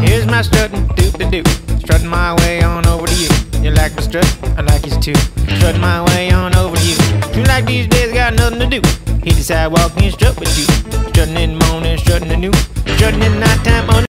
Here's my strutting do-do-do, strutting my way on over to you. You like my strut? I like yours too. Strutting my way on over to you. Seems like these days got nothing to do. Hit the sidewalk and strut with you. Strutting in the morning, strutting at noon, strutting at nighttime on